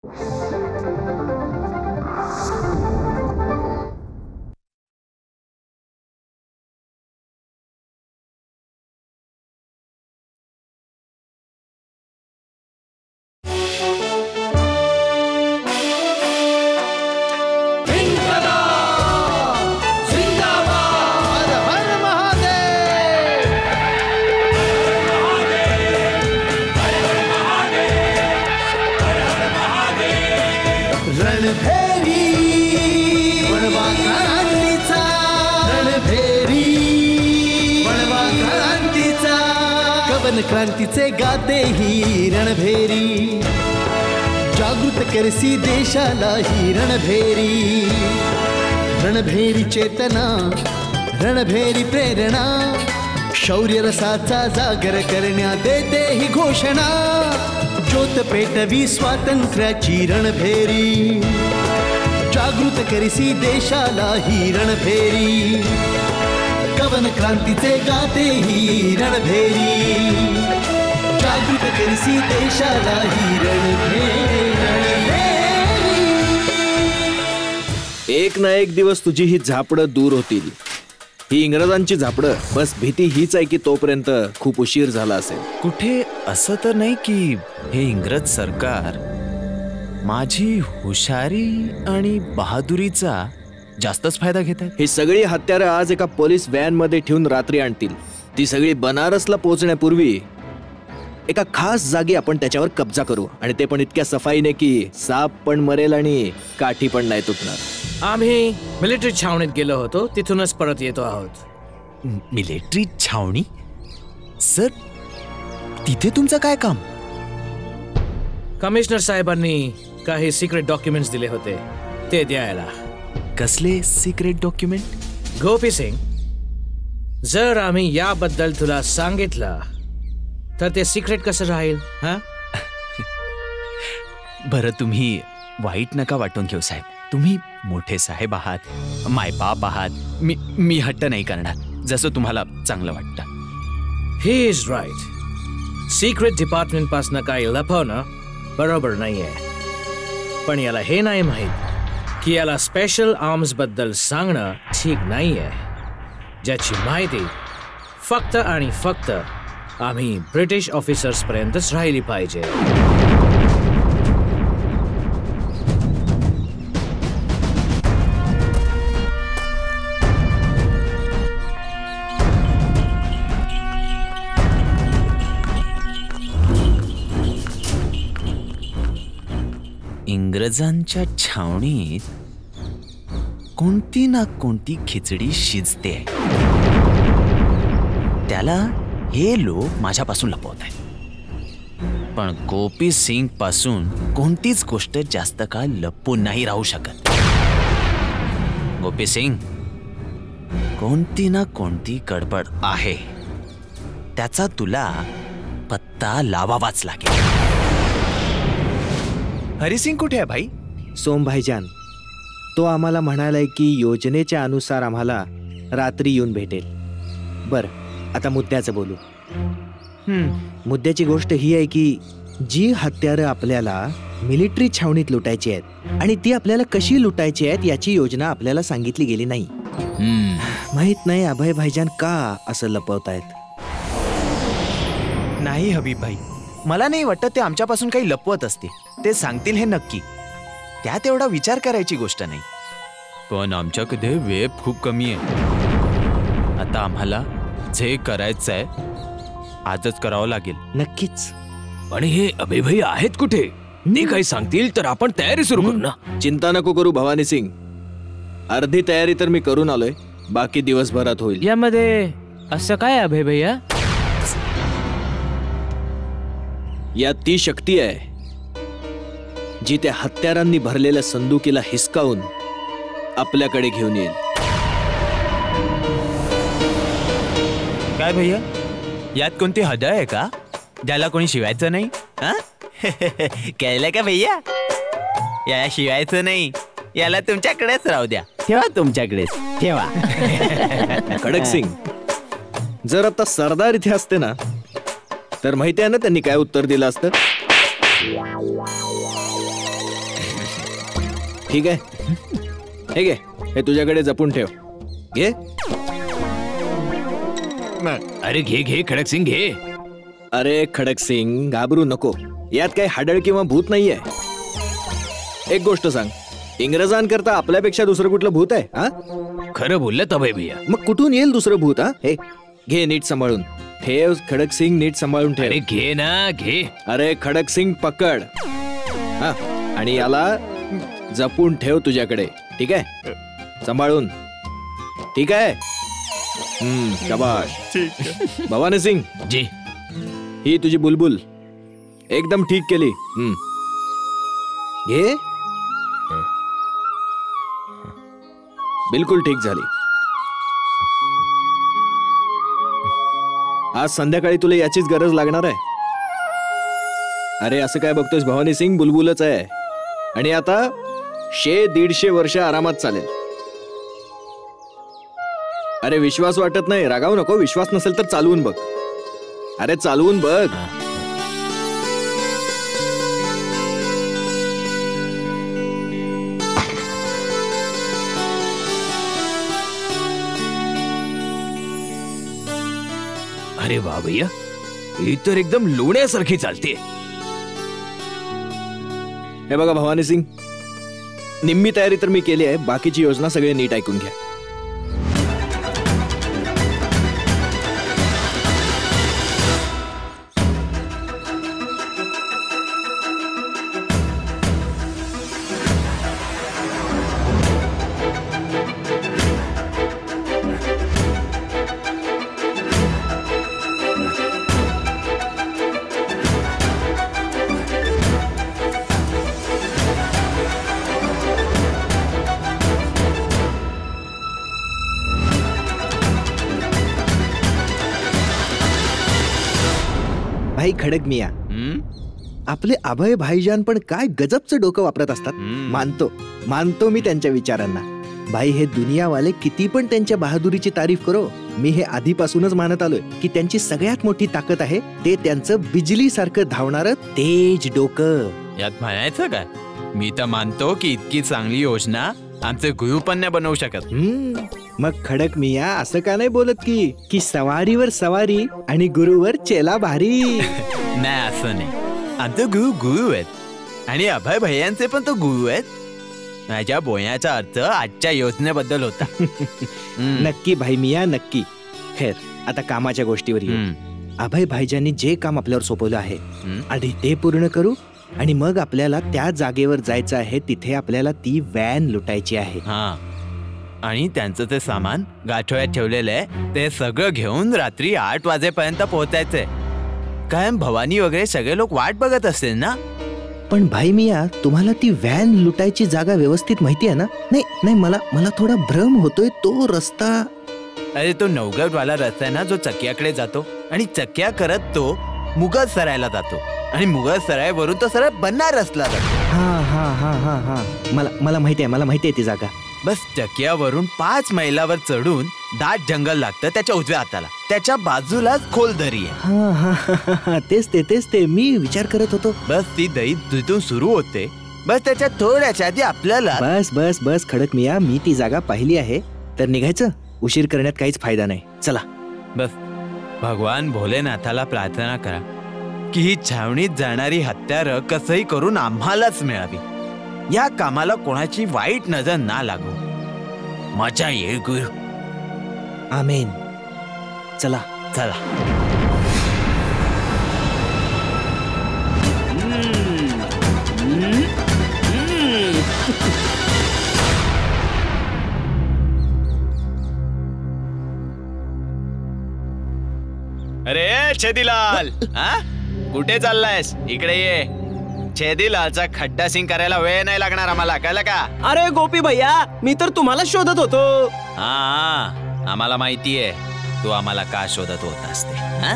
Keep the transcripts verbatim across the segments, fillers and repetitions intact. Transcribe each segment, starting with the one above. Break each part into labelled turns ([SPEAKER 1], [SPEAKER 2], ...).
[SPEAKER 1] क्रांतीचे गाते ही रणभेरी, जागृत करसी देशाला ही रणभेरी. रणभेरी चेतना, रणभेरी प्रेरणा, शौर्य रसाचा जागर करण्या देते ही घोषणा. ज्योत पेटवी स्वातंत्र्याची रणभेरी, जागृत करसी देशाला ही रणभेरी. कवन क्रांतीचे गाते ही रणभेरी, जागृत करसी देशाला ही रणभेरी.
[SPEAKER 2] एक ना एक दिवस तुझी ही झापडं दूर होतील. ही इंग्रजांची झापडं, बस भीती हीच आहे की तोपर्यंत खूप उशीर झाला असेल.
[SPEAKER 3] कुठे असं तर नाही की हे इंग्रज सरकार माझी हुशारी आणि बहादुरीचा जास्तच फायदा घेत आहे.
[SPEAKER 2] ही सगळी हत्यारं आज एका पोलीस व्हॅन मध्ये ठेवून रात्री आणतील. ती सगळी बनारसला पोहोचण्यापूर्वी एका खास जागी आपण त्याच्यावर कब्जा करू, आणि ते पण इतक्या सफाईने की साप पण मरेल आणि काठी पण नाही तुटणार.
[SPEAKER 4] आम्ही मिलिटरी छावणीत गेलो होतो, तिथूनच परत येतो आहोत.
[SPEAKER 3] मिलिटरी छावणी? सर, तिथे तुमचं काय काम?
[SPEAKER 4] कमिशनर साहेबांनी काही सिक्रेट डॉक्युमेंट्स दिले होते, ते द्यायला.
[SPEAKER 3] कसले सिक्रेट डॉक्युमेंट?
[SPEAKER 4] गोपी सिंग, जर आम्ही याबद्दल तुला सांगितलं तर ते सिक्रेट कसं राहील? हा,
[SPEAKER 3] बरं, तुम्ही वाईट नका वाटून घेऊ साहेब. तुम्ही मोठे साहेब आहात, मायबाप आहात. मी मी हट्ट नाही करणार, जसं तुम्हाला चांगलं वाटतं.
[SPEAKER 4] He is right. Secret department पासून काही लपवणं बरोबर नाहीये. पण याला हे नाही माहीत की याला स्पेशल आर्म्स बद्दल सांगणं ठीक नाहीये, ज्याची माहिती फक्त आणि फक्त आम्ही ब्रिटिश ऑफिसर्स पर्यंतच राहिली पाहिजे.
[SPEAKER 3] इंग्रजांच्या छावणीत कोणती ना कोणती खिचडी शिजते. त्याला हे लोक माझ्यापासून लपवत आहेत. पण गोपी सिंग पासून कोणतीच गोष्ट जास्त काळ लपून नाही राहू शकत. गोपी सिंग, कोणती ना कोणती गडबड आहे, त्याचा तुला पत्ता लावावाच लागेल. हरिसिंग कुठे आहे भाई?
[SPEAKER 2] सोम भाईजान, तो आम्हाला म्हणालाय की योजनेच्या अनुसार आम्हाला रात्री येऊन भेटेल. बर, आता मुद्द्याचं बोलू. मुद्द्याची गोष्ट ही आहे की जी हत्यारं आपल्याला मिलिटरी छावणीत लुटायची आहेत आणि ती आपल्याला कशी लुटायची आहेत याची योजना आपल्याला सांगितली गेली नाही. माहित नाही अभय भाईजान का असं लपवतायत.
[SPEAKER 3] नाही हबीब भाई, मला नाही वाटत ते आमच्यापासून काही लपवत असते. ते सांगतील हे नक्की, त्यात एवढा विचार करायची गोष्ट नाही. पण आमच्याकडे वेळ खूप कमी आहे. आता आम्हाला जे करायचंय आजच करावं लागेल.
[SPEAKER 2] नक्कीच.
[SPEAKER 5] आणि हे अभय भाई आहेत कुठे? ते काही सांगतील तर आपण तयारी सुरू करू ना.
[SPEAKER 2] चिंता नको करू भवानी सिंग, अर्धी तयारी तर मी करून आलोय, बाकी दिवसभरात होईल.
[SPEAKER 5] यामध्ये असं काय अभय भैया?
[SPEAKER 2] यात ती शक्ती आहे जी त्या हत्यारांनी भरलेल्या संदुकीला हिसकावून आपल्याकडे घेऊन येईल.
[SPEAKER 3] काय भैया, यात कोणती हद आहे का ज्याला कोणी शिवायचं नाही? कळलं का भैया? याला शिवायचं नाही, याला तुमच्याकडेच राहू द्या. ठेवा तुमच्याकडेच ठेवा.
[SPEAKER 2] खडक सिंग, जर आता सरदार इथे असते ना तर माहिती आहे ना त्यांनी काय उत्तर दिलं असतं? ठीक आहे, हे घे, हे तुझ्याकडे जपून ठेव. घे.
[SPEAKER 5] अरे घे घे खडक सिंग घे.
[SPEAKER 2] अरे खडक सिंग, घाबरू नको. यात काही हाडळ किंवा भूत नाहीये. एक गोष्ट सांग, इंग्रजांकरता आपल्यापेक्षा दुसरं कुठलं भूत आहे? हा,
[SPEAKER 5] खरं बोललं अभय भैया.
[SPEAKER 2] मग कुठून येईल दुसरं भूत? हा, हे घे, नीट सांभाळून ठेव. खडक सिंग, नीट सांभाळून ठेव.
[SPEAKER 5] अरे घे ना घे.
[SPEAKER 2] अरे खडक सिंग पकड. हा, आणि याला जपून ठेव तुझ्याकडे. ठीक आहे, सांभाळून. ठीक आहे. हम्म, शाबाश. भवानी सिंग
[SPEAKER 5] जी.
[SPEAKER 2] ही तुझी बुलबुल एकदम ठीक केली. हम्म, घे. बिलकुल ठीक झाली. आज संध्याकाळी तुला याचीच गरज लागणार आहे. अरे असं काय बघतोस भवानी सिंग, बुलबुलच आहे. आणि आता शे दीडशे वर्ष आरामात चालेल. अरे विश्वास वाटत नाही, रागावू नको. विश्वास नसेल तर चालवून बघ. अरे चालवून बघ.
[SPEAKER 5] अरे वा भैया, ही तर एकदम लोण्यासारखी चालते.
[SPEAKER 2] हे बघा भवानी सिंग, निम्मी तयारी तर मी केली आहे. बाकीची योजना सगळे नीट ऐकून घ्या. भाई खडक मिया, आपले अभय भाईजान पण काय गजबचं डोकं वापरत असतात. मानतो मानतो मी त्यांच्या विचारांना. भाई हे दुनियावाले किती पण त्यांच्या बहादुरीची तारीफ करो, मी हे आधीपासूनच मानत आलोय की त्यांची सगळ्यात मोठी ताकद आहे ते त्यांचं बिजली सारखं धावणारं तेज डोकं.
[SPEAKER 3] यात म्हणायचं काय? मी तर मानतो की इतकी चांगली योजना आमचे गुरु पण नाही बनवू शकत.
[SPEAKER 2] हम्म, मग खडक मिया असं का नाही बोलत की की सवारीवर सवारी आणि गुरुवर चेला भारी?
[SPEAKER 3] नाही, असं नाही. आमचे गुरु गुरु आहेत आणि अभय भैयांचे पण तो गुरु आहेत. माझ्या बोलण्याचा अर्थ आजच्या योजनेबद्दल होता.
[SPEAKER 2] नक्की भाई मिया, नक्की. खैर, आता कामाच्या गोष्टीवर येऊ. अभय भाईजांनी जे काम आपल्यावर सोपवलं आहे, आधी ते पूर्ण करू आणि मग आपल्याला त्या जागेवर जायचं आहे. तिथे आपल्याला ती व्हॅन लुटायची आहे.
[SPEAKER 3] हा, आणि त्यांचं ते सामान गाठोळ्यात ठेवलेलं आहे ते सगळं घेऊन रात्री आठ वाजेपर्यंत पोहोचायचंय. कायम भवानी वगैरे सगळे लोक वाट बघत असतील ना.
[SPEAKER 2] पण भाई मिया, तुम्हाला ती व्हॅन लुटायची जागा व्यवस्थित माहिती आहे ना? नाही नाही, मला मला थोडा भ्रम होतोय. तो रस्ता,
[SPEAKER 3] अरे तो नवगडवाला रस्ता आहे ना, जो चक्क्याकडे जातो आणि चक्क्या करत तो मुगल सरायला जातो आणि मुगल सरायवरून तो सरळ बनारसला जातो.
[SPEAKER 2] हा हा हा हा हा मला मला माहिती आहे, मला माहिती आहे ती जागा.
[SPEAKER 3] बस चक्क्यावरून पाच मैलावर चढून दाट जंगल लागतं. त्याच्या उजव्या हाताला त्याच्या बाजूलाच खोल दरी आहे.
[SPEAKER 2] हा हा हा हा तेच ते तेच ते मी विचार करत होतो.
[SPEAKER 3] बस ती दरी तिथून सुरू होते. बस त्याच्या थोड्याच्या आधी आपल्याला.
[SPEAKER 2] बस बस बस खडक मिया, मी ती जागा पाहिली आहे. तर निघायचं, उशीर करण्यात काहीच फायदा नाही. चला.
[SPEAKER 3] बस भगवान भोलेनाथाला प्रार्थना करा की ही छावणीत जाणारी हत्यारं कसंही करून आम्हालाच मिळावी. या कामाला कोणाची वाईट नजर ना लागू. मजा येईल गुरु.
[SPEAKER 2] आमेन. चला
[SPEAKER 3] चला. अरे छेदीलाल, हा कुठे चाललायस? इकडे ये. छेदीलालचा खड्डा सिंग करायला वेळ नाही लागणार आम्हाला, कळलं का?
[SPEAKER 6] अरे गोपी भैया, मी तर तुम्हाला शोधत होतो.
[SPEAKER 3] हा हा, आम्हाला माहितीये तू आम्हाला का शोधत होत असते. हा,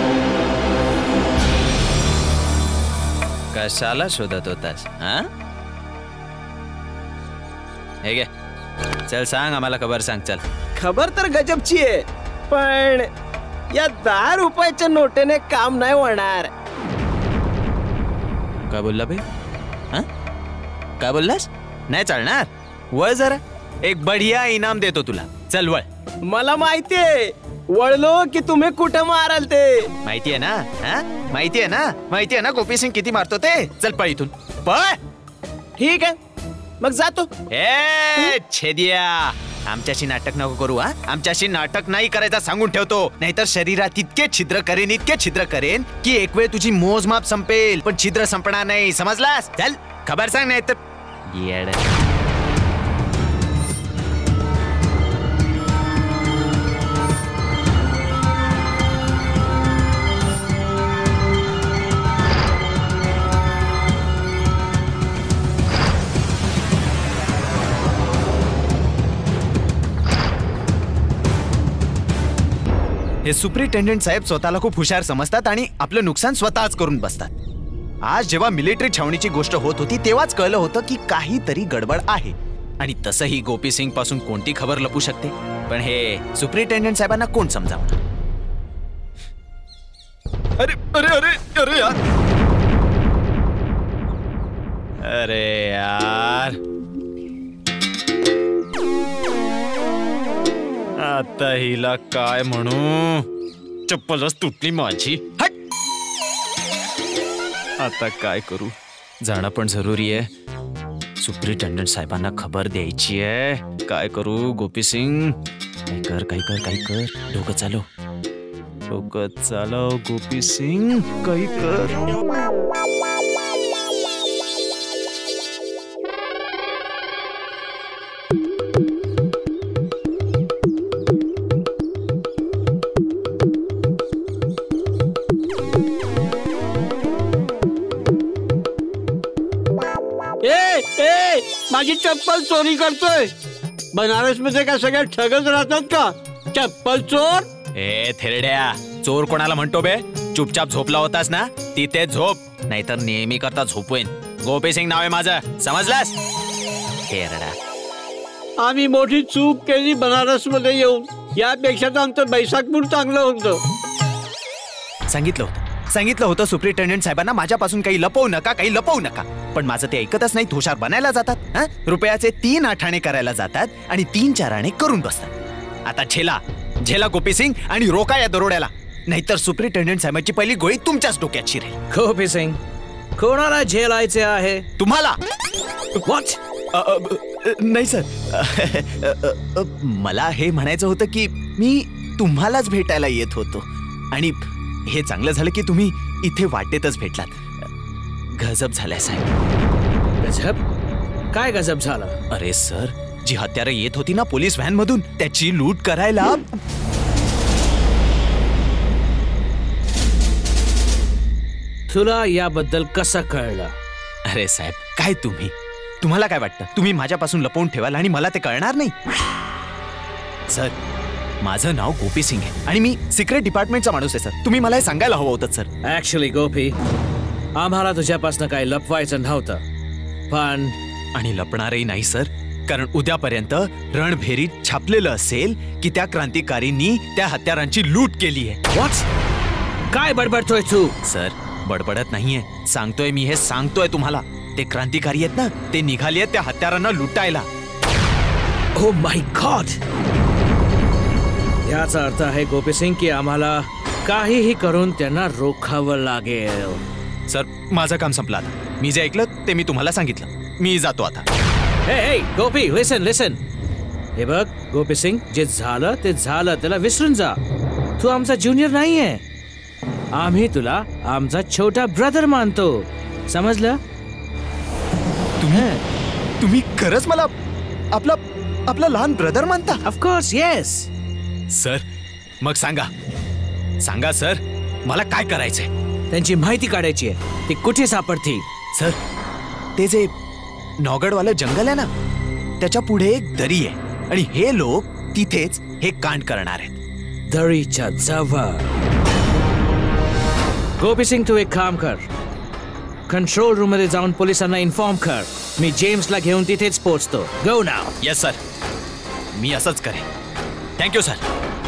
[SPEAKER 3] कशाला शोधत होतास? हा, हे घे, चल सांग आम्हाला खबर सांग चल.
[SPEAKER 6] खबर तर गजबची आहे, पण या दहा रुपयाच्या नोटेने काम नाही होणार.
[SPEAKER 3] काय बोलला बे? हा? काय बोललास? नाही चालणार. वळ जरा, एक बढिया इनाम देतो तुला. चल वळ.
[SPEAKER 6] मला माहितीये वळलो की तुम्ही कुठं माराल ते.
[SPEAKER 3] माहितीये ना? हा? माहितीये ना? माहितीये ना गोपी सिंग किती मारतो ते? चल पळ इथून, पळ.
[SPEAKER 6] ठीक आहे, मग जातो.
[SPEAKER 3] ए छेदिया, आमच्याशी नाटक नको करू. हा, आमच्याशी नाटक नाही करायचं सांगून ठेवतो, नाहीतर शरीरात इतके छिद्र करेन, इतके छिद्र करेन की एक वेळ तुझी मोजमाप संपेल पण छिद्र संपणार नाही. समजलास? चल खबर सांग, नाही तर येड. हे सुप्रिटेंडेंट साहेब स्वतःला खूप हुशार समजतात आणि आपलं नुकसान स्वतःच करून बसतात. आज जेव्हा मिलिटरी छावणीची गोष्ट होत होती तेव्हाच कळलं होतं की काहीतरी गडबड आहे. आणि तसंही गोपी सिंग पासून कोणती खबर लपू शकते, पण हे सुप्रिटेंडेंट साहेबांना कोण समजावणार? अरे अरे अरे अरे यार, अरे यार, आता हिला काय म्हणू? चप्पलच तुटली माझी. हट. आता काय करू? जाणं पण जरुरी आहे. सुप्रिटेंडेंट साहेबांना खबर द्यायची आहे. काय करू गोपी सिंग? काही कर, काही कर, काही कर. डोकं चालव, डोकं चालव गोपी सिंग, काही कर.
[SPEAKER 7] माझी चप्पल चोरी करतोय. बनारस मध्ये काय सगळ्या ठगच राहतात का? चप्पल चोर.
[SPEAKER 3] ए थेरड्या, चोर कोणाला म्हणतो बे? चुपचाप झोपला होतास ना, तिथे झोप, नाहीतर नेहमी करता झोपवेन. गोपी सिंग नाव आहे माझं, समजलास? थेरडा,
[SPEAKER 7] आम्ही मोठी चूक केली बनारस मध्ये येऊन. यापेक्षा तर आमचं बैसाखपूर चांगलं होतं.
[SPEAKER 3] सांगितलं होतं सांगितलं होतं सुप्रिटेंडेंट साहेबांना माझ्यापासून काही लपवू नका, काही लपवू नका. पण माझं ते ऐकतच नाही. हुशार बनायला जातात, हा? रुपयाचे तीन आठाणे करायला जातात आणि तीन चार आणे करून बसतात. आता झेला झेला गोपी सिंग आणि रोका या दरोड्याला, नाहीतर सुप्रिटेंडेंट साहेबांची पहिली गोळी तुमच्याच डोक्यात शिरेल.
[SPEAKER 4] गोपी सिंग, कोणाला झेलायचे आहे?
[SPEAKER 3] तुम्हाला.
[SPEAKER 4] व्हॉट?
[SPEAKER 3] नाही सर, मला हे म्हणायचं होतं की मी तुम्हालाच भेटायला येत होतो आणि हे चांगलं झालं की तुम्ही इथे वाटेतच भेटलात. गजब झालाय साहेब.
[SPEAKER 4] गजब? काय गजब झालं?
[SPEAKER 3] अरे सर, जी हत्यारं येत होती ना पोलीस व्हॅन मधून, त्याची लूट करायला.
[SPEAKER 4] तुला याबद्दल कसं कळलं?
[SPEAKER 3] अरे साहेब, काय तुम्ही तुम्हाला काय वाटतं तुम्ही माझ्यापासून लपवून ठेवाल आणि मला ते कळणार नाही? सर, माझं नाव गोपी सिंग आहे आणि मी सिक्रेट डिपार्टमेंटचा माणूस आहे सर. तुम्ही मला हे सांगायला हवं होतं सर.
[SPEAKER 4] ऍक्च्युली गोपी, आम्हाला तुझ्यापासून काही लपवायचं नव्हतं, पण
[SPEAKER 3] आणि लपणारही नाही सर, कारण उद्यापर्यंत रणभेरीत छापलेलं असेल की त्या क्रांतिकारींनी त्या हत्यारांची लूट केली आहे.
[SPEAKER 4] व्हॉट? काय बडबडतोय तू?
[SPEAKER 3] सर, बडबडत नाहीये, सांगतोय मी, हे सांगतोय तुम्हाला. ते क्रांतिकारी आहेत ना, ते निघाले आहेत त्या हत्यारांना लुटायला.
[SPEAKER 4] Oh my God! याचा अर्थ आहे गोपी सिंग की आम्हाला काहीही करून त्यांना रोखावं लागेल.
[SPEAKER 3] सर, माझं काम संपलं आता. मी जे ऐकलं ते मी तुम्हाला सांगितलं. मी जातो आता.
[SPEAKER 4] हे हे गोपी, लिसन लिसन. हे बघ गोपी सिंग, जे झालं ते झालं, त्याला विसरून जा. तू आमचा ज्युनियर नाहीये. आम्ही तुला आमचा छोटा ब्रदर मानतो, समजलं?
[SPEAKER 3] तुम्ही तुम्ही खरंच मला आपला आपला लहान ब्रदर मानता?
[SPEAKER 4] Of course, yes.
[SPEAKER 3] सर, मग सांगा सांगा सर, मला काय करायचंय?
[SPEAKER 4] त्यांची माहिती काढायची आहे. ती कुठे सापडती?
[SPEAKER 3] सर, ते जे नौगडवालं जंगल आहे ना, त्याच्या पुढे एक दरी आहे आणि हे लोक तिथेच हे कांड करणार आहेत.
[SPEAKER 4] दरीच्या जवळ. गोपी सिंग, तू एक काम कर, कंट्रोल रूम मध्ये जाऊन पोलिसांना इन्फॉर्म कर. मी जेम्सला घेऊन तिथेच पोहोचतो. गो नाव.
[SPEAKER 3] येस सर, मी असंच करेन. Thank you sir.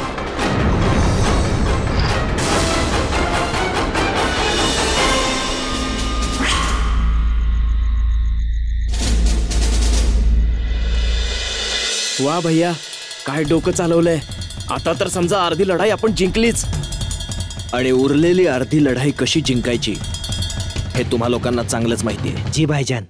[SPEAKER 8] वा भैया, काय डोकं चालवलंय. आता तर समजा अर्धी लढाई आपण जिंकलीच.
[SPEAKER 2] आणि उरलेली अर्धी लढाई कशी जिंकायची हे तुम्हा लोकांना चांगलंच माहिती आहे. जी भाईजान.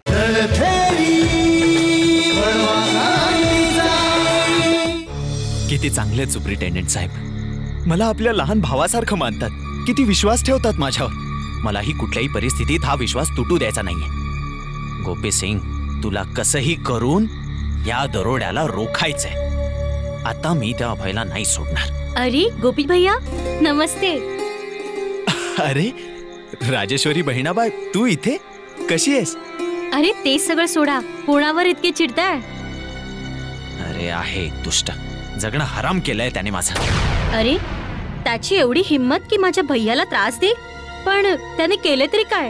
[SPEAKER 3] किती चांगले सुप्रिटेंडेंट साहेब. मला आपल्या लहान भावासारखं मानतात. किती विश्वास ठेवतात माझ्यावर. मलाही कुठल्याही परिस्थितीत हा विश्वास तुटू द्यायचा नाहीये. गोपी सिंग, तुला कसंही करून या दरोड्याला रोखायचंय. आता मी त्या अभयला नाही सोडणार.
[SPEAKER 9] अरे गोपी भैया, नमस्ते.
[SPEAKER 3] अरे राजेश्वरी बहिणाबाई, तू इथे कशी आहेस?
[SPEAKER 9] अरे ते सगळं सोडा, कोणावर इतके चिडताय?
[SPEAKER 3] अरे आहे दुष्ट. जगणं हराम केलंय त्याने माझं.
[SPEAKER 9] अरे त्याची एवढी हिम्मत की माझ्या भैयाला त्रास दे. पण त्याने केले तरी काय?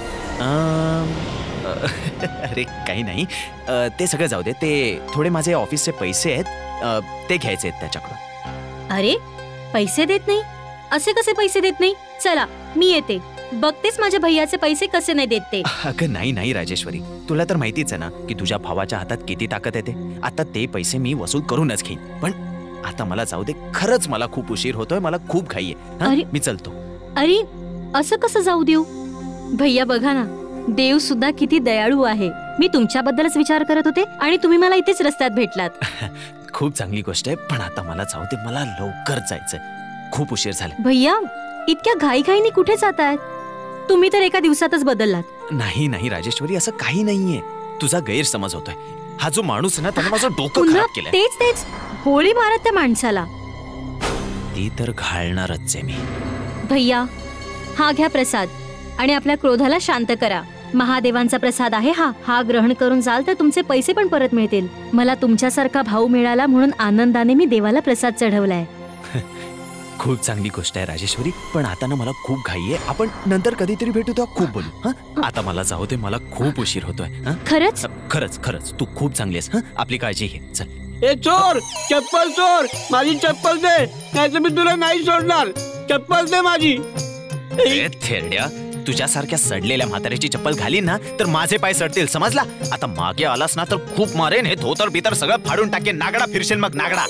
[SPEAKER 3] अरे काही नाही. ते सगळं जाऊ दे. ते थोडे माझे ऑफिसचे पैसे आहेत, ते घ्यायचे आहेत त्याच्याकडून.
[SPEAKER 9] अरे पैसे देत नाही? असे कसे पैसे देत नाही? चला मी येते, बघतेस माझ्या भैयाचे पैसे कसे नाही देत ते.
[SPEAKER 3] अगं नाही नाही राजेश्वरी, तुला तर माहितीच आहे ना की तुझ्या भावाच्या हातात किती ताकद येते. आता ते पैसे मी वसूल करूनच घेईन. पण आता मला जाऊ दे. खरंच मला खूप उशीर होतोय. मला खूप घाई आहे. मी चलतो.
[SPEAKER 9] अरे असं कसं जाऊ देऊ? भैया बघा ना, देव सुद्धा किती दयाळू आहे. मी तुमच्याबद्दलच विचार करत होते आणि तुम्ही मला इथेच रस्त्यात भेटलात.
[SPEAKER 3] खूप चांगली गोष्ट आहे. पण आता मला जाऊ दे. मला लवकर जायचंय. खूप उशीर झाला.
[SPEAKER 9] भैया इतक्या घाई घाईने कुठे जातायत? तुम्ही तर एका दिवसातच बदललात.
[SPEAKER 3] नाही नाही राजेश्वरी, असं काही नाहीये. तुझा गैरसमज होतोय. हा जो माणूस ना त्याने माझं डोकं खराब केलंय.
[SPEAKER 9] तेच तेच गोळी मारत त्या माणसाला.
[SPEAKER 3] ती तर घालणारच आहे मी.
[SPEAKER 9] भैया हा घ्या प्रसाद आणि आपल्या क्रोधाला शांत करा. महादेवांचा प्रसाद आहे हा. हा ग्रहण करून जाल तर तुमचे पैसे पण परत मिळतील. मला तुमच्यासारखा भाऊ मिळाला म्हणून आनंदाने मी देवाला प्रसाद चढवलाय.
[SPEAKER 3] खूप चांगली गोष्ट आहे राजेश्वरी. पण आता ना मला खूप घाई आहे. आपण नंतर कधीतरी भेटू तेव्हा खूप बोलू. हा आता मला जाऊ दे. मला खूप उशीर होतोय.
[SPEAKER 9] खरंच
[SPEAKER 3] खरंच खरंच तू खूप चांगली आहेस. आपली काळजी घे. चल.
[SPEAKER 7] ए चोर, चप्पल चोर, माझी चप्पल दे, नाही तर मी तुला नाही सोडणार. चप्पल दे माझी.
[SPEAKER 3] थेरड्या, तुझ्यासारख्या सडलेल्या म्हाताऱ्याची चप्पल घालीन ना तर माझे पाय सडतील, समजला? आता मागे आलास ना तर खूप मारेन. हे धोतर बितर सगळं फाडून टाकेन. नागडा फिरशील मग नागडा.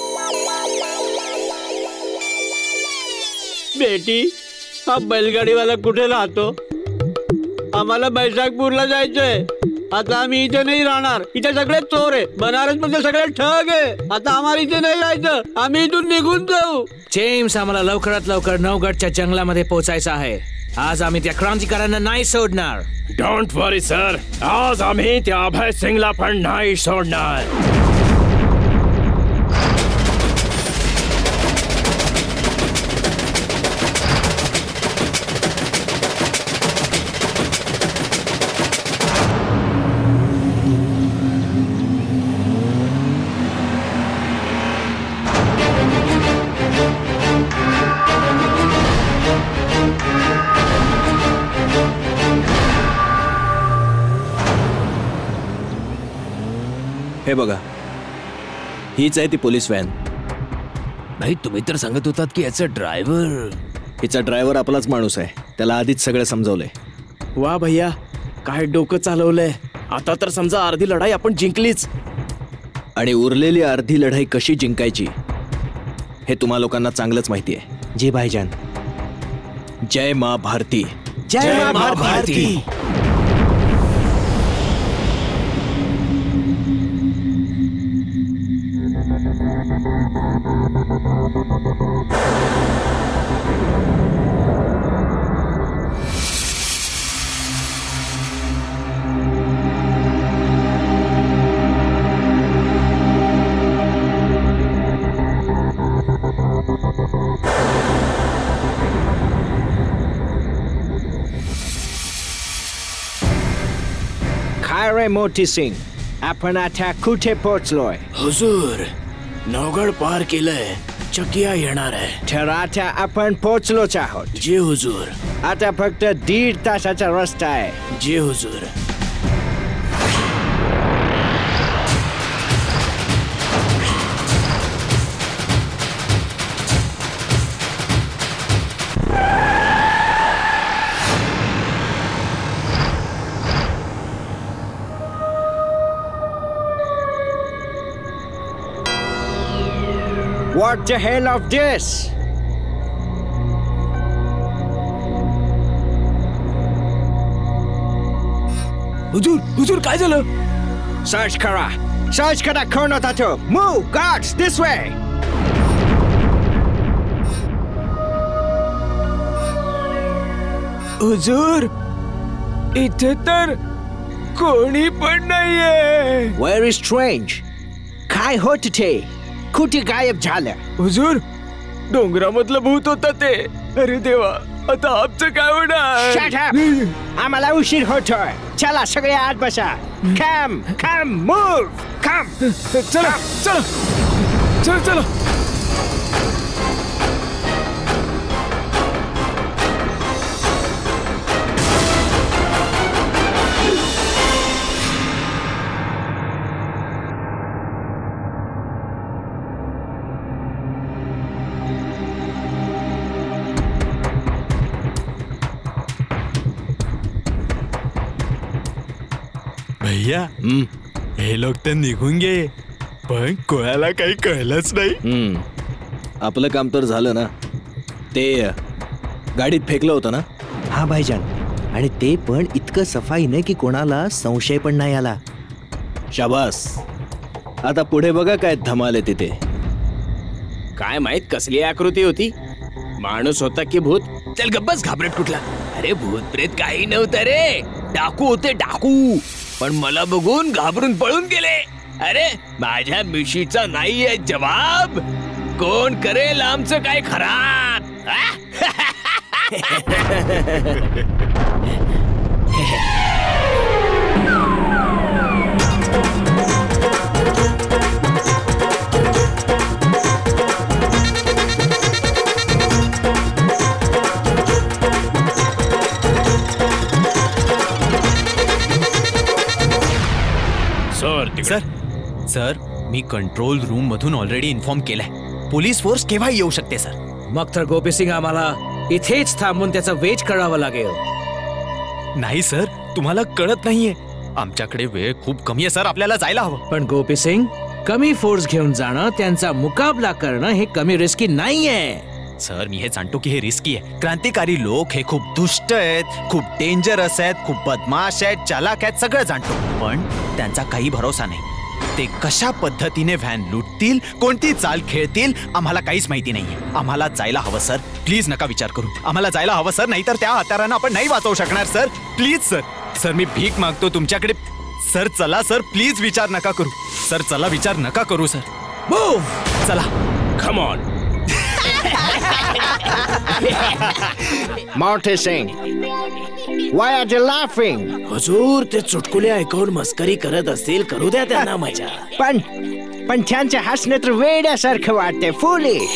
[SPEAKER 7] बेटी, हा बैलगाडीवाला कुठे राहतो? आम्हाला बैसाखपूरला जायचंय. आता आम्ही इथे नाही राहणार. इथे सगळे चोर आहे. बनारस मध्ये सगळे ठग आहे. आता आम्हाला इथे नाही राहायचं. आम्ही इथून निघून जाऊ.
[SPEAKER 4] जेम्स, आम्हाला लवकरात लवकर नवगडच्या जंगलामध्ये पोहोचायचं आहे. आज आम्ही त्या क्रांतिकारांना नाही सोडणार.
[SPEAKER 5] डोंट वरी सर, आज आम्ही त्या अभय सिंगला पण नाही सोडणार.
[SPEAKER 2] हे बघा, हीच आहे ती पोलीस व्हॅन.
[SPEAKER 5] भाई तुम्ही तर सांगत होतात की याचा ड्रायव्हर.
[SPEAKER 2] हिचा ड्रायव्हर आपलाच माणूस आहे. त्याला आधीच सगळं समजवलंय.
[SPEAKER 8] वा भैया, काय डोकं चालवलंय. आता तर समजा अर्धी लढाई आपण जिंकलीच.
[SPEAKER 2] आणि उरलेली अर्धी लढाई कशी जिंकायची हे तुम्हा लोकांना चांगलंच माहिती आहे. जी भाईजान. जय माँ भारती.
[SPEAKER 8] जय माँ भारती.
[SPEAKER 4] काय रे मोठी सिंग, आपण आता कुठे पोहोचलोय?
[SPEAKER 8] हुजूर, नवगड पार केलंय. चकिया येणार आहे.
[SPEAKER 4] तर आता आपण पोहोचलोच आहोत.
[SPEAKER 8] जी हुजूर.
[SPEAKER 6] आता फक्त दीड तासाचा रस्ता आहे.
[SPEAKER 8] जी हुजूर.
[SPEAKER 6] What the hell of this?
[SPEAKER 8] हुजूर हुजूर काय झालं?
[SPEAKER 6] सर्च करा. सर्च करा कोण होता तो. Move, guards, this way.
[SPEAKER 8] हुजूर इथे तर कोणी पण नाहीये.
[SPEAKER 6] Very strange. काय होत ते? कुठे गायब झालं?
[SPEAKER 8] हुजूर डोंगरामधलं भूत होता ते. अरे देवा, आता आमचं काय होणार?
[SPEAKER 6] Shut up. आम्हाला उशीर होतोय. चला सगळे आत बसा. Come, come, move, come.
[SPEAKER 8] चला चला चला चला.
[SPEAKER 10] भैया हे लोक तर निघून गे, पण कोणाला काही कळलंच नाही.
[SPEAKER 2] हम्म आपलं काम तर झालं ना. ते गाडीत फेकलं होतं ना.
[SPEAKER 1] हा भाईजान, आणि ते पण इतकं सफाईने की कोणाला संशय पण नाही आला.
[SPEAKER 2] शाबास. आता पुढे बघा काय धमाल आहे तिथे.
[SPEAKER 8] काय माहित कसली आकृती होती, माणूस होता की भूत?
[SPEAKER 5] चल गप्पच घाबरट कुठला. अरे भूत प्रेत काही नव्हतं रे, डाकू होते डाकू. पण मला बघून घाबरून पळून गेले. अरे माझ्या मिशीचा नाहीये जवाब. कोण करेल आमचं काय खराब?
[SPEAKER 3] सर सर मी कंट्रोल रूम मधून ऑलरेडी इन्फॉर्म केलंय. पोलीस फोर्स केव्हा येऊ शकते सर?
[SPEAKER 4] मग तर गोपी सिंग आम्हाला इथेच थांबून त्याचा वेट करावा लागेल.
[SPEAKER 3] नाही सर, तुम्हाला कळत नाहीये, आमच्याकडे वेळ खूप कमी आहे सर. आपल्याला जायला हवं.
[SPEAKER 4] पण गोपी सिंग, कमी फोर्स घेऊन जाणं, त्यांचा मुकाबला करणं हे कमी रिस्की नाहीये.
[SPEAKER 3] सर मी हे जाणतो की हे रिस्की आहे. क्रांतिकारी लोक हे खूप दुष्ट आहेत, खूप डेंजरस आहेत, खूप बदमाश आहेत, चालाक आहेत, सगळं जाणतो. पण त्यांचा काही भरोसा नाही. ते कशा पद्धतीने व्हॅन लुटतील, कोणती चाल खेळतील, आम्हाला काहीच माहिती नाहीये. आम्हाला जायला हवं सर. प्लीज नका विचार करू. आम्हाला जायला हवं सर, नाहीतर त्या हत्यारांना आपण नाही वाचवू शकणार सर. Please sir. सर मी भीक मागतो तुमच्याकडे. सर चला सर, प्लीज विचार नका करू. सर चला, विचार नका करू सर.
[SPEAKER 4] मूव.
[SPEAKER 3] चला.
[SPEAKER 8] Come on.
[SPEAKER 6] मोठे Singh, why are you laughing?
[SPEAKER 8] हुजूर ते चुटकुले ऐकून मस्करी करत असतील, करू द्या त्यांना मजा.
[SPEAKER 6] पण पण त्यांचे हसणे तर वेड्यासारखं वाटते. फुलिश.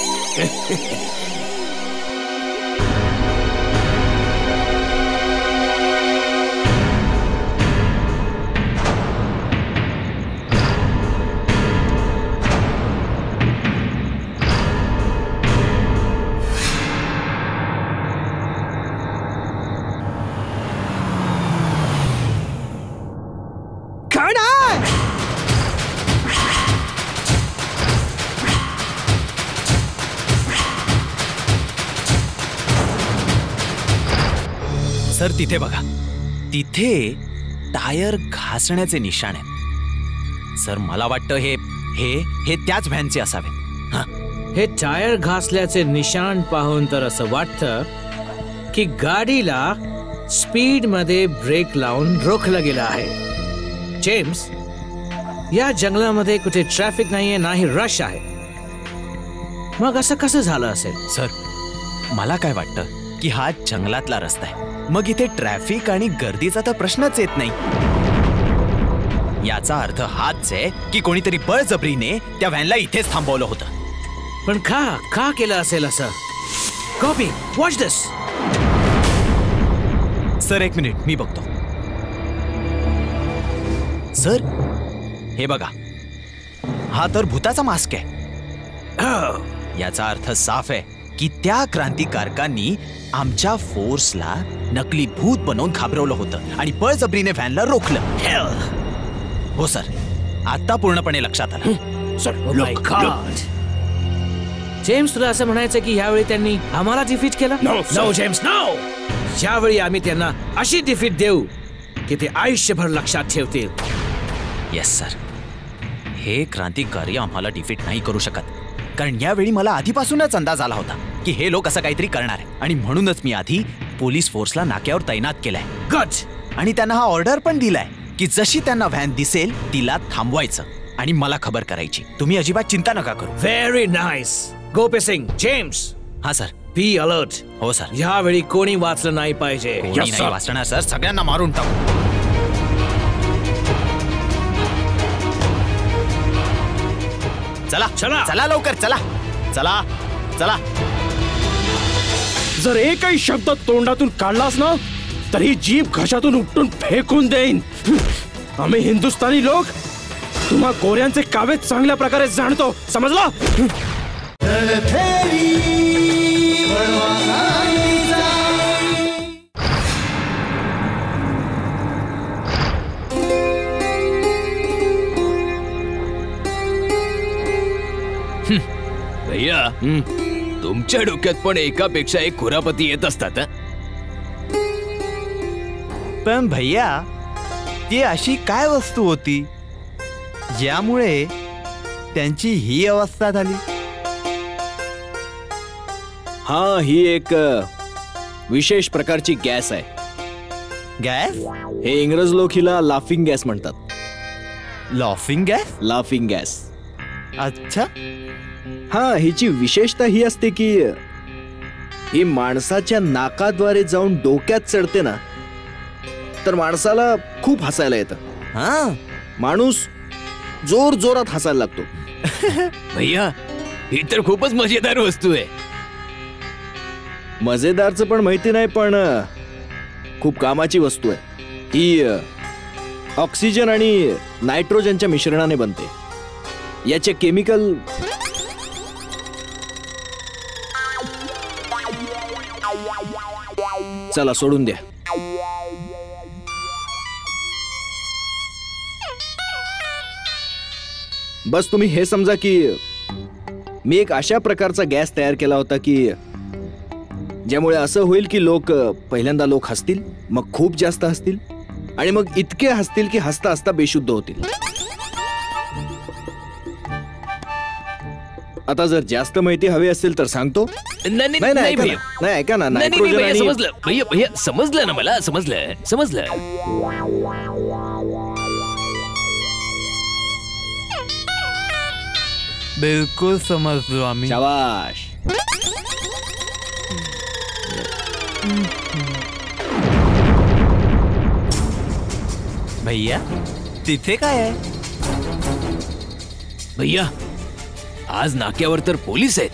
[SPEAKER 3] सर तिथे बघा, तिथे टायर घासण्याचे निशाण आहेत. सर मला वाटतं हे हे हे त्याच व्हॅनचे असावेत.
[SPEAKER 4] हे टायर घासल्याचे निशाण पाहून तर असं वाटतं की गाडीला स्पीड मध्ये ब्रेक लावून रोखलं गेलं आहे. जेम्स, या जंगलामध्ये कुठे ट्रॅफिक नाहीये, नाही रश आहे. मग असं कसं झालं असेल?
[SPEAKER 3] सर मला काय वाटतं की हा जंगलातला रस्ता आहे, मग इथे ट्रॅफिक आणि गर्दीचा तर प्रश्नच येत नाही. याचा अर्थ हाच आहे की कोणीतरी बळजबरीने त्या व्हॅनला इथेच थांबवलं होतं.
[SPEAKER 4] पण का का केलं असेल असं? Copy, watch this.
[SPEAKER 3] सर एक मिनिट मी बघतो. सर हे बघा, हा तर भूताचा मास्क आहे. याचा अर्थ साफ आहे की त्या क्रांतिकारकांनी आमच्या फोर्सला नकली भूत बनवून घाबरवलं होतं आणि बळजबरीने व्हॅनला रोखलं. हो सर, आता पूर्णपणे लक्षात आलं.
[SPEAKER 4] जेम्स, तुला असं म्हणायचं की यावेळी त्यांनी आम्हाला डिफीट केलं? No James, no. यावेळी आम्ही त्यांना अशी डिफीट देऊ की ते आयुष्यभर लक्षात ठेवतील.
[SPEAKER 3] येस सर, हे क्रांतिकारी आम्हाला डिफीट नाही करू शकत, कारण यावेळी मला आधीपासूनच अंदाज आला होता की हे लोक असं काहीतरी करणार आहे आणि म्हणूनच मी आधी पोलीस फोर्सला नाक्यावर तैनात केलाय.
[SPEAKER 4] गज.
[SPEAKER 3] आणि त्यांना हा ऑर्डर पण दिलाय की जशी त्यांना व्हॅन दिसेल तिला थांबवायचं आणि मला खबर करायची. तुम्ही अजिबात चिंता नका करू.
[SPEAKER 4] Very nice. Gopi Singh, James.
[SPEAKER 3] हा सर.
[SPEAKER 4] Be alert.
[SPEAKER 3] हो सर.
[SPEAKER 4] यावेळी कोणी वाचलं नाही पाहिजे.
[SPEAKER 3] कोणी नाही वाचणार सर, सगळ्यांना मारून टाकू. चला चला चला लवकर, चला चला चला.
[SPEAKER 8] जर एकही शब्द तोंडातून काढलास ना तर ही जीभ घशातून उपटून फेकून देईन. आम्ही हिंदुस्थानी लोक तुम्हा गोऱ्यांचे कावे चांगल्या प्रकारे जाणतो, समजला?
[SPEAKER 5] भैया, तुमच्या डोक्यात पण एकापेक्षा एक खुरापती येत असतात.
[SPEAKER 10] पण भैया, ती अशी काय वस्तू होती ज्यामुळे त्यांची ही अवस्था झाली?
[SPEAKER 2] हा, ही एक विशेष प्रकारची गॅस आहे.
[SPEAKER 10] गॅस?
[SPEAKER 2] हे इंग्रज लोक हिला लाफिंग गॅस म्हणतात.
[SPEAKER 10] Laughing gas?
[SPEAKER 2] Laughing gas.
[SPEAKER 10] अच्छा.
[SPEAKER 2] हा, हिची विशेषता ही असते की ही माणसाच्या नाकाद्वारे जाऊन डोक्यात चढते ना, तर माणसाला खूप हसायला येतं.
[SPEAKER 10] हा,
[SPEAKER 2] माणूस जोर जोरात हसायला लागतो.
[SPEAKER 5] भैया, ही तर खूपच मजेदार वस्तू आहे.
[SPEAKER 2] मजेदारचं पण माहिती नाही, पण खूप कामाची वस्तू आहे. ही ऑक्सिजन आणि नायट्रोजनच्या मिश्रणाने बनते. याचे केमिकल चला सोडून द्या. बस तुम्ही हे समजा की मी एक अशा प्रकारचा गॅस तयार केला होता की ज्यामुळे असं होईल की लोक पहिल्यांदा लोक हसतील, मग खूप जास्त हसतील आणि मग इतके हसतील की हसता हसता बेशुद्ध होतील. आता जर जास्त माहिती हवी असेल तर सांगतो.
[SPEAKER 5] नाही
[SPEAKER 2] नाही नाही ऐका ना. नाही ऐका ना,
[SPEAKER 5] नाही, नाही,
[SPEAKER 2] नायट्रोजन
[SPEAKER 5] भैया,
[SPEAKER 2] आणि
[SPEAKER 5] समजलं भैया, भैया समजलं ना, मला समजलं समजलं.
[SPEAKER 10] बिलकुल समजलो आम्ही.
[SPEAKER 2] शाबाश.
[SPEAKER 10] भैया, तिथे काय आहे?
[SPEAKER 5] भैया, आज नाक्यावर तर पोलीस आहेत.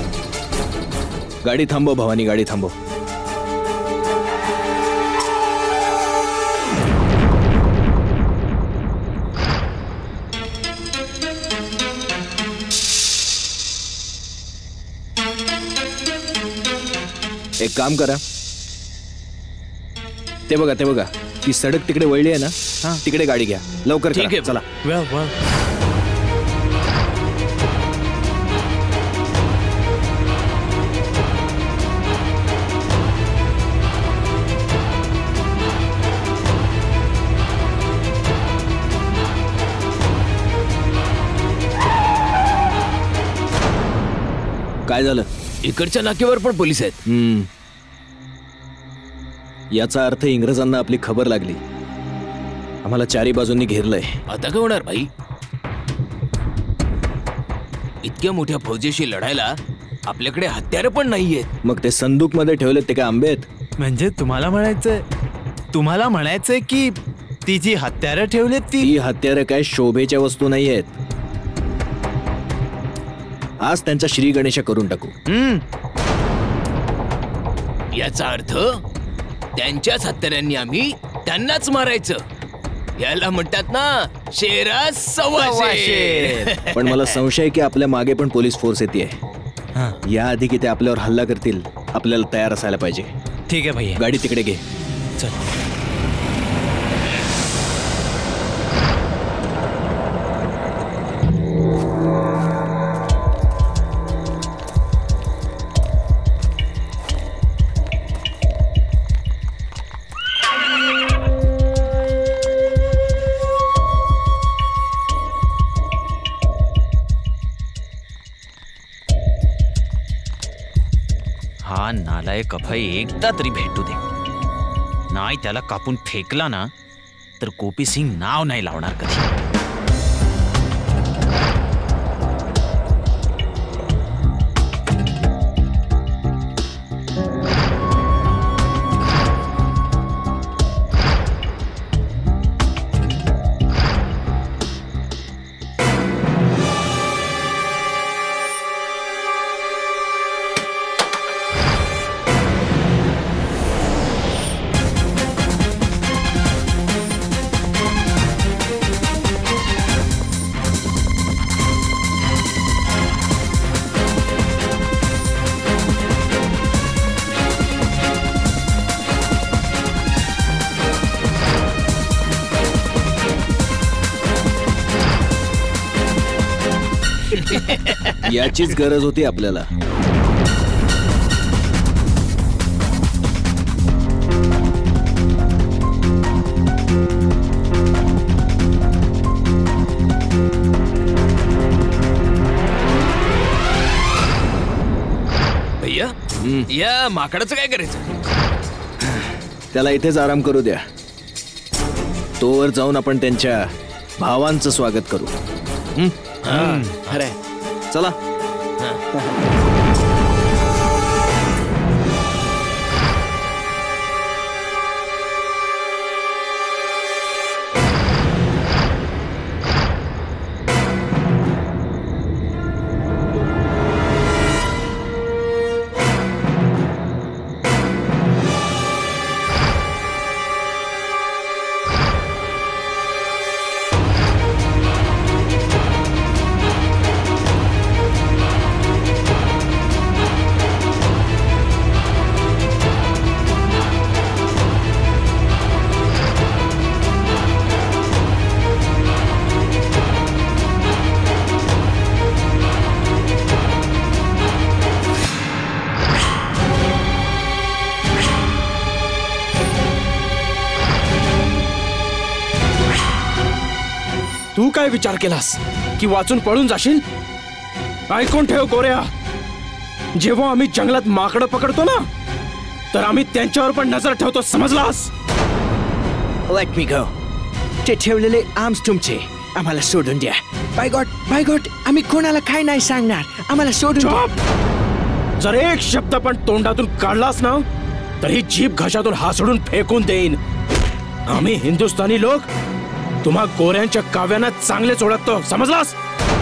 [SPEAKER 2] गाडी थांबव भवानी, गाडी थांबव. एक काम करा, ते बघा ते बघा ती सडक तिकडे वळली आहे ना, तिकडे गाडी घ्या लवकर.
[SPEAKER 5] ठीक आहे,
[SPEAKER 2] चला.
[SPEAKER 10] वेळ वेळ.
[SPEAKER 2] काय झालं?
[SPEAKER 5] इकडच्या नाक्यावर पण पोलीस आहेत.
[SPEAKER 2] हम्म. याचा अर्थ इंग्रजांना आपली खबर लागली. आम्हाला चारी बाजूंनी घेरलंय.
[SPEAKER 5] आता काय होणार भाई? इतक्या मोठ्या फौजेशी लढायला आपल्याकडे हत्यारं पण नाहीयेत.
[SPEAKER 2] मग ते संदूक मध्ये ठेवले ते काय आंबे आहेत?
[SPEAKER 10] म्हणजे तुम्हाला म्हणायचंय तुम्हाला म्हणायचंय की ती जी हत्यारं ठेवलेत ती
[SPEAKER 2] ती हत्यारं काय शोभेच्या वस्तू नाही आहेत. आज त्यांचा श्री गणेश करून टाकू.
[SPEAKER 5] याचा अर्थ त्यांच्याच हत्यारांनी आम्ही त्यांनाच मारायचं. याला म्हणतात ना शेरा सव्वा शेर.
[SPEAKER 2] पण मला संशय आहे की आपल्या मागे पण पोलीस फोर्स येते. या आधी की ते आपल्यावर हल्ला करतील, आपल्याला तयार असायला पाहिजे.
[SPEAKER 3] ठीक आहे भैया.
[SPEAKER 2] गाडी तिकडे घे.
[SPEAKER 3] चल. हा नालायक अभय एकदा तरी भेटू दे. नाही त्याला कापून फेकला ना तर गोपी सिंग नाव नाही लावणार कधी.
[SPEAKER 2] याचीच गरज होती आपल्याला.
[SPEAKER 5] भैया या माकडाचं काय करायचं?
[SPEAKER 2] त्याला इथेच आराम करू द्या. तोवर जाऊन आपण त्यांच्या भावांचं स्वागत करू.
[SPEAKER 6] खरंय.
[SPEAKER 2] चला.
[SPEAKER 8] तू काय विचार केलास की वाचून पळून जाशील? ऐकून ठेव गोऱ्या, जेव्हा आम्ही जंगलात माकडं पकडतो ना तर आम्ही त्यांच्यावर पण नजर ठेवतो, समजलास?
[SPEAKER 1] लेट मी गो. ते ठेवलेले आर्म्स तुमचे आम्हाला सोडून द्या. बाय गॉड बाय गॉड, आम्ही कोणाला काय नाही सांगणार. आम्हाला सोडून द्या.
[SPEAKER 8] जर एक शब्द पण तोंडातून काढलास ना तर ही जीभ घशातून हासडून फेकून देईन. आम्ही हिंदुस्थानी लोक तुम्हा गोऱ्यांच्या काव्यांना चांगलेच ओळखतो, समजलास?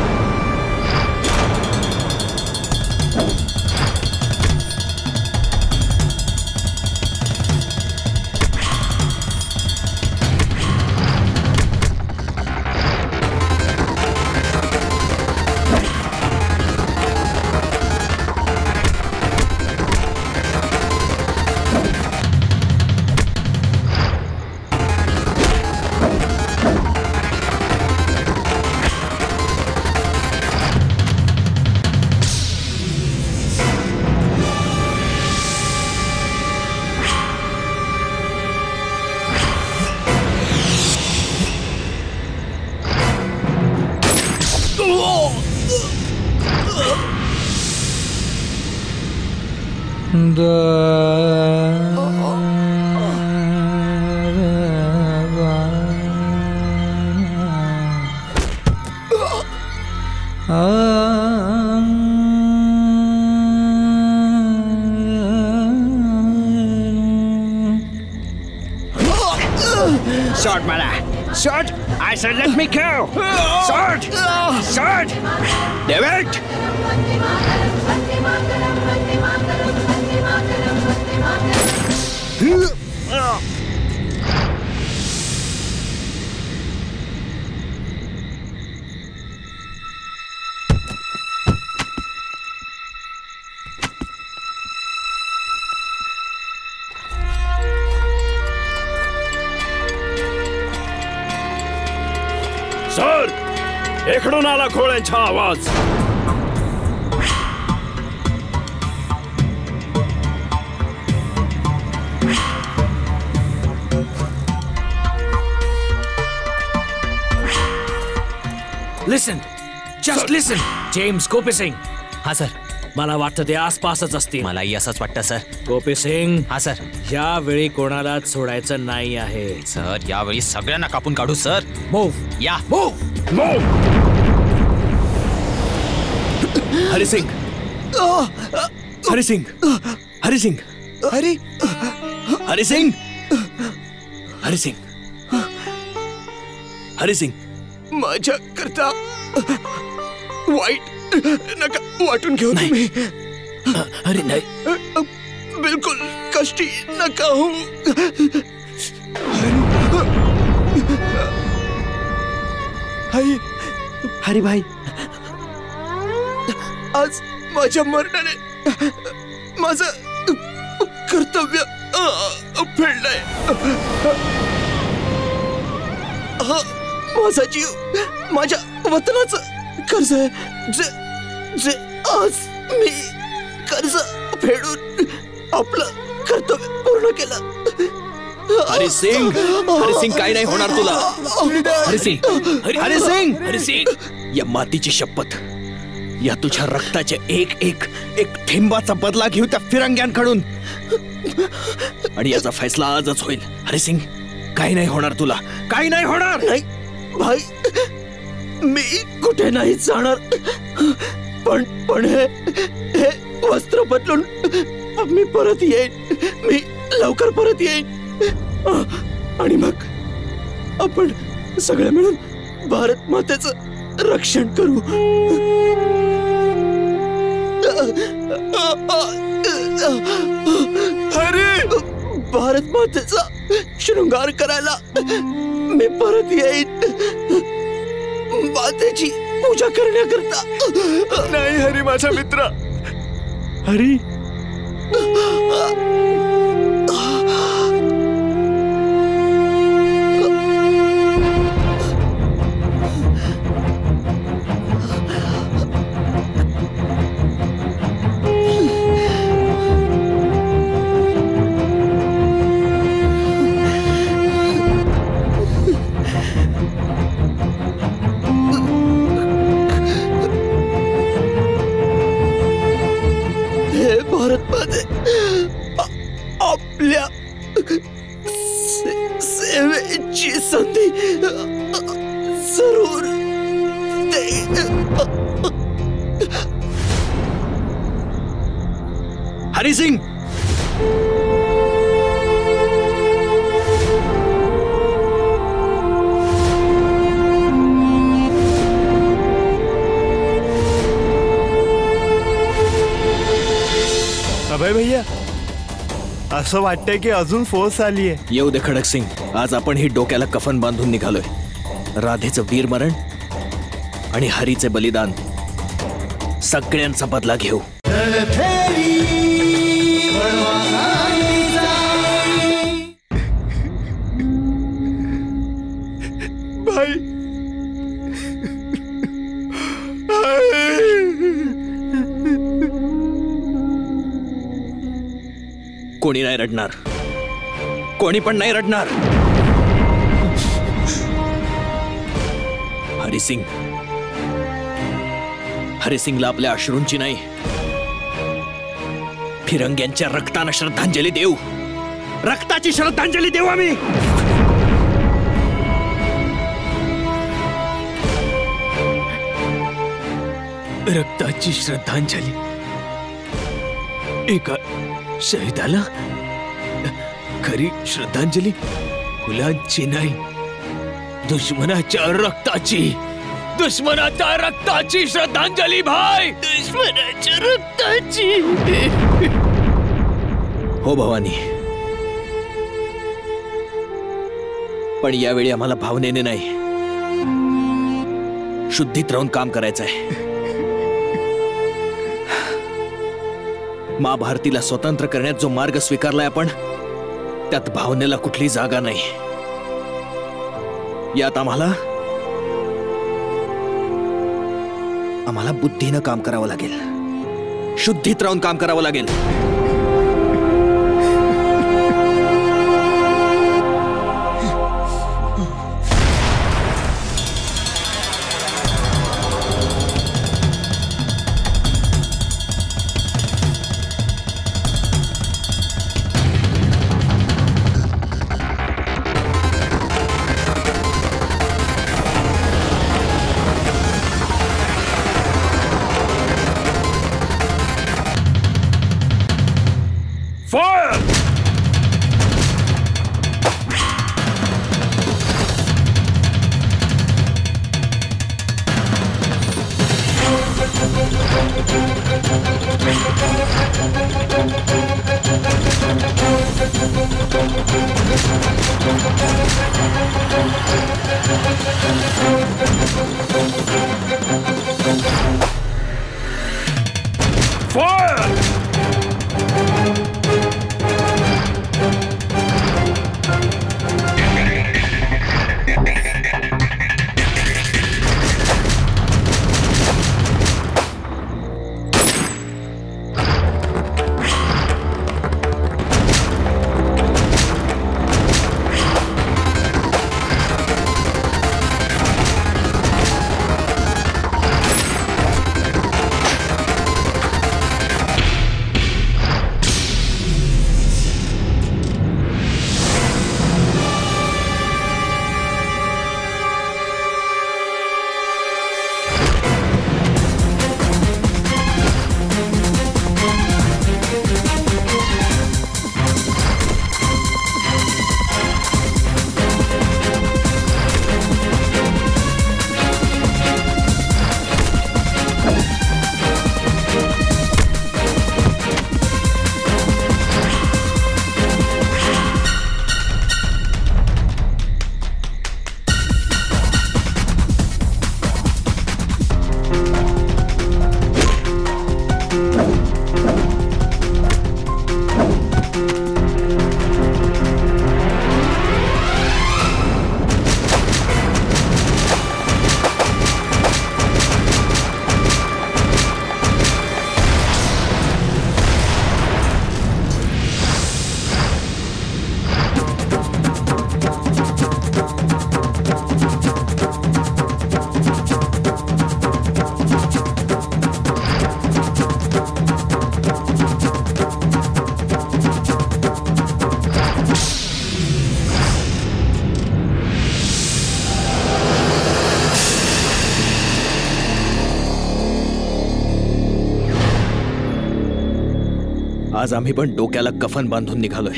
[SPEAKER 1] Sword, Mala! Sword! I said let me go! Sword! Sword! David!
[SPEAKER 8] Sir, इकडून आला घोड्यांचा आवाज.
[SPEAKER 4] Listen, just listen. James Gopi Singh.
[SPEAKER 3] हा सर.
[SPEAKER 4] मला वाटतं ते आसपासच असतील.
[SPEAKER 3] मलाही असंच वाटतं सर.
[SPEAKER 4] गोपी सिंग.
[SPEAKER 3] हा सर.
[SPEAKER 4] यावेळी कोणालाच सोडायचं नाही आहे.
[SPEAKER 3] सर, यावेळी सगळ्यांना कापून काढू सर.
[SPEAKER 4] मूव्ह.
[SPEAKER 3] या
[SPEAKER 4] मूव्ह.
[SPEAKER 8] मूव्ह.
[SPEAKER 2] हरी सिंग, हरी सिंग, हरी सिंग, हरी हरी सिंग, हरी सिंग, हरी सिंग.
[SPEAKER 1] माझ्या करता वाईट नका वाटून घेऊ तुम्ही.
[SPEAKER 4] अरे नाही,
[SPEAKER 1] बिलकुल कष्टी नका हो. हरी हरी भाई, आज माझ्या मरणाने माझं कर्तव्य फेडलंय. हा माझा जीव माझ्या वतनाचं कर्ज आहे, जे जे आज मी कर्ज फेडून आपलं कर्तव्य पूर्ण केलं.
[SPEAKER 2] हरी सिंग, हरी सिंग, काय नाही होणार तुला.
[SPEAKER 4] हरी सिंग,
[SPEAKER 2] हरी सिंग,
[SPEAKER 4] हरी सिंग.
[SPEAKER 2] या मातीची शपथ, या तुझ्या रक्ताच्या एक एक एक थेंबाचा बदला घेऊ त्या फिरंग्यांकडून, आणि याचा फैसला आजच होईल. हरी सिंग, काही नाही होणार तुला, काही नाही होणार.
[SPEAKER 1] नाही भाई, मी कुठे नाही जाणार. पण पण हे हे वस्त्र बदलून मी परत येईन. मी लवकर परत येईन. आणि मग आपण सगळे मिळून भारत मातेचं रक्षण करू. अरे, भारत मातेचा शृंगार करायला मी परत येईन, मातेची पूजा करण्याकरता.
[SPEAKER 2] नाही हरी, माझा मित्र. हरी,
[SPEAKER 1] आपल्या सेवेची संधी जरूर दे.
[SPEAKER 2] हरी सिंग,
[SPEAKER 10] अभय भैया, असं वाटतंय की अजून फोर्स आली आहे.
[SPEAKER 2] येऊ दे खडक सिंग. आज आपण ही डोक्याला कफन बांधून निघालोय. राधेचं वीरमरण आणि हरीचे बलिदान, सगळ्यांचा बदला घेऊ.
[SPEAKER 10] भाई,
[SPEAKER 2] कोणी नाही रडणार, कोणी पण नाही रडणार. हरी सिंग, हरी सिंगला आपल्या अश्रूंची नाही, फिरंग्यांच्या रक्तानं श्रद्धांजली देऊ. रक्ताची श्रद्धांजली देऊ आम्ही.
[SPEAKER 5] रक्ताची श्रद्धांजली एका शहीदाला? खरी श्रद्धांजली फुलांची नाही, दुश्मनाच्या रक्ताची. दुश्मनाच्या रक्ताची श्रद्धांजली भाई, दुश्मनाच्या रक्ताची.
[SPEAKER 2] हो भवानी, पण यावेळी आम्हाला भावनेने नाही, शुद्धीत राहून काम करायचंय. माँ भारतीला स्वतंत्र करण्यात जो मार्ग स्वीकारलाय आपण, त्यात भावनेला कुठली जागा नाही. यात आम्हाला आम्हाला बुद्धीनं काम करावं लागेल, शुद्धीत राहून काम करावं लागेल. आज आम्ही पण डोक्याला कफन बांधून निघालोय.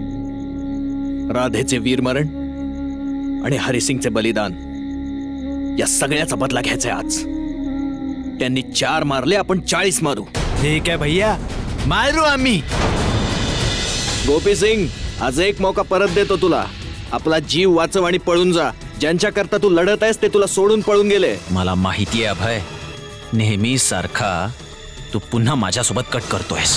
[SPEAKER 2] राधेचे वीरमरण आणि हरिसिंगचे बलिदान या सगळ्याचा बदला घ्यायचाय आज. त्यांनी चार मारले, आपण चाळीस मारू.
[SPEAKER 10] ठीक आहे भैया, मारू आम्ही.
[SPEAKER 2] गोपी सिंग, आज एक मौका परत देतो तुला. आपला जीव वाचव आणि पळून जा. ज्यांच्याकरता तू लढत आहेस ते तुला सोडून पळून गेले.
[SPEAKER 3] मला माहिती आहे अभय, नेहमी सारखा तू पुन्हा माझ्यासोबत कट करतोयस.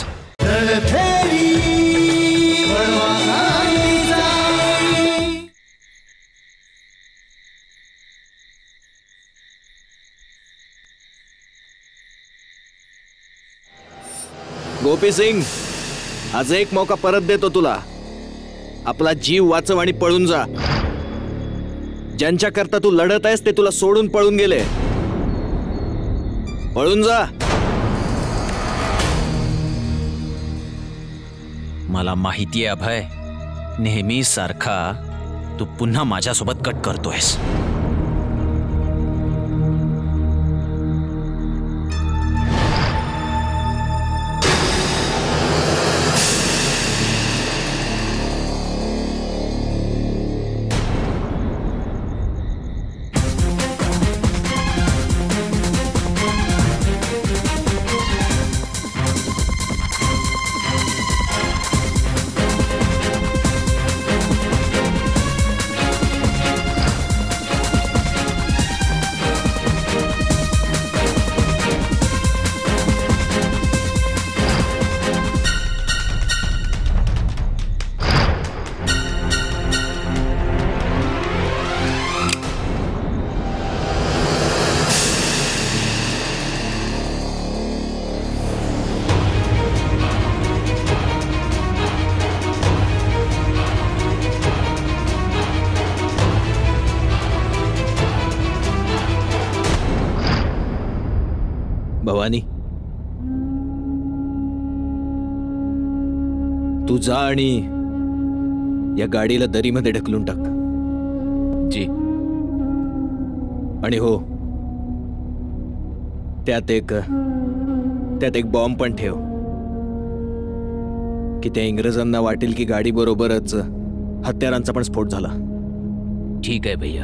[SPEAKER 2] गोपी सिंग, आज एक मौका परत देतो तुला. आपला जीव वाचव आणि पळून जा. ज्यांच्याकरता तू लढत आहेस ते तुला सोडून पळून गेले. पळून जा.
[SPEAKER 3] मला माहिती आहे अभय, नेहमी सारखा तू पुन्हा माझ्यासोबत कट करतोयस.
[SPEAKER 2] भवानी, तू जा आणि या गाडीला दरीमध्ये ढकलून टाक.
[SPEAKER 3] जी.
[SPEAKER 2] आणि हो, त्यात एक त्यात एक बॉम्ब पण ठेव की त्या इंग्रजांना वाटेल की गाडी बरोबरच हत्यारांचा पण स्फोट झाला.
[SPEAKER 3] ठीक आहे भैया.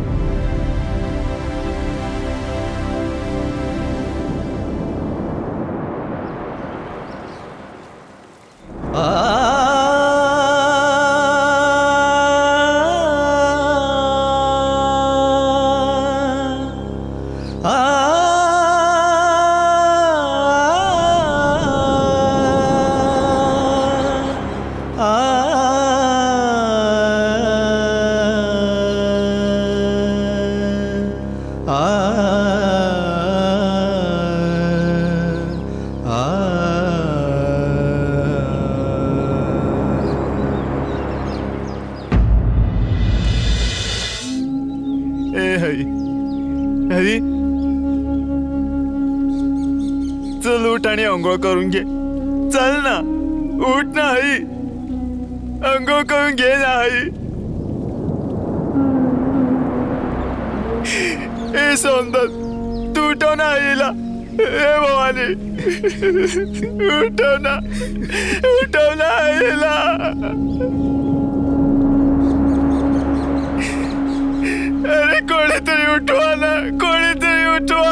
[SPEAKER 10] हरी, चल उठ आणि अंघोळ करून घे. चल ना, उठ ना हरी, अंघोळ करून घे ना हरी. हे सौंदर, तू उठव ना हरीला. हे भवानी, उठव ना, उठव ना हरीला. अरे कोणीतरी उठवा ना, कोणीतरी उठवा.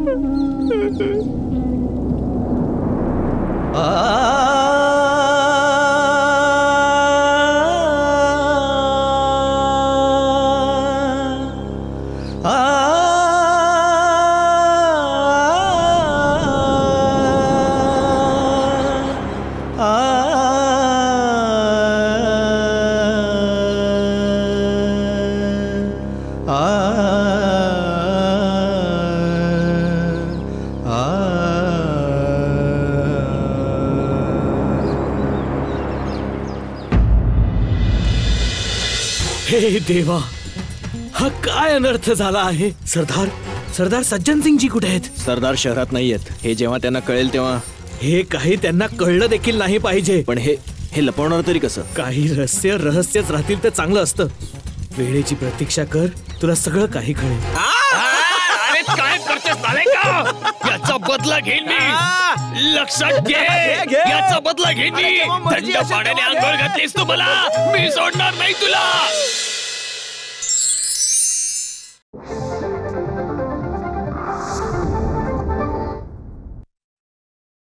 [SPEAKER 4] हे देवा, हा काय अनर्थ झाला आहे. सरदार सरदार सज्जन सिंगजी कुठे आहेत?
[SPEAKER 2] सरदार शहरात नाही आहेत. हे जेव्हा त्यांना कळेल तेव्हा.
[SPEAKER 4] हे काही त्यांना कळलं देखील नाही पाहिजे.
[SPEAKER 2] पण हे हे लपवणार तरी कसं?
[SPEAKER 4] काही रहस्य रहस्यच राहतील तर चांगलं असतं. वेळेची प्रतीक्षा कर, तुला सगळं काही कळेल.
[SPEAKER 5] अरे काय करतेस नालायका? याचा बदला घेईन मी, लक्षात घे. याचा बदला घेईन मी. थंड पाण्याने आंघोळ घातलीस तू मला, मी सोडणार नाही तुला.